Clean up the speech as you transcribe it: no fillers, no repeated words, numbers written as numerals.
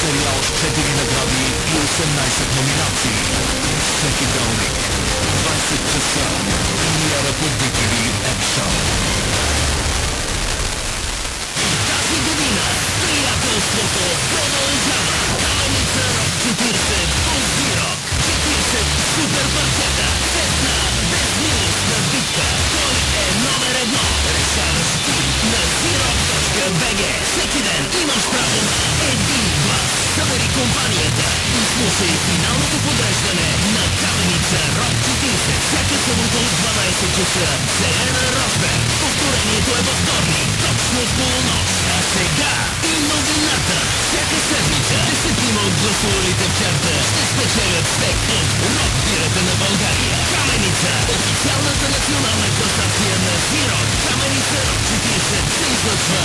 сериал с 4 награди и 18 номинации. Всеки вторник, 20 часа, премиера по BTV Action. Тази година приятелството продължава. Каменица Рок 40 Ползи Рок 40 супер парчета. Честна, безмилостна битка. Кой е номер едно? Решаваш ти на zrock.bg. Всеки ден имаш право на един глас. Събери компанията и слушай финалното подреждане на Каменица Рок 40. Всяка събота от 12 часа. Селена Росберг. Повторението е във вторник, точно в полунощ. А сега и новината. Всяка седмица 10 от гласувалите в чарта ще спечелят стек от рок бирата на България. Каменица, официалната национална класация на Зирок. Каменица Рок 40 се излъчва